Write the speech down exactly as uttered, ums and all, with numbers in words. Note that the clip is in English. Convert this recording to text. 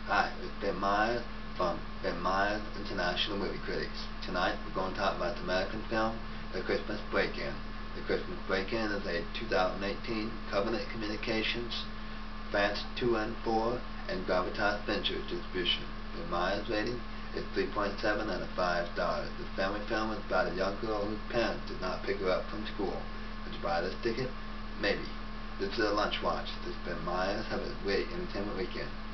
Hi, it's Ben Myers from Ben Myers International Movie Critics. Tonight we're going to talk about the American film, The Christmas Break-In. The Christmas Break-In is a two thousand eighteen Covenant Communications, France two and four, and Gravitas Ventures distribution. Ben Myers' rating is three point seven out of five stars. This family film is about a young girl whose parents did not pick her up from school. Would you buy this ticket? Maybe. This is a lunch watch. This is Ben Myers. Have a great entertainment weekend.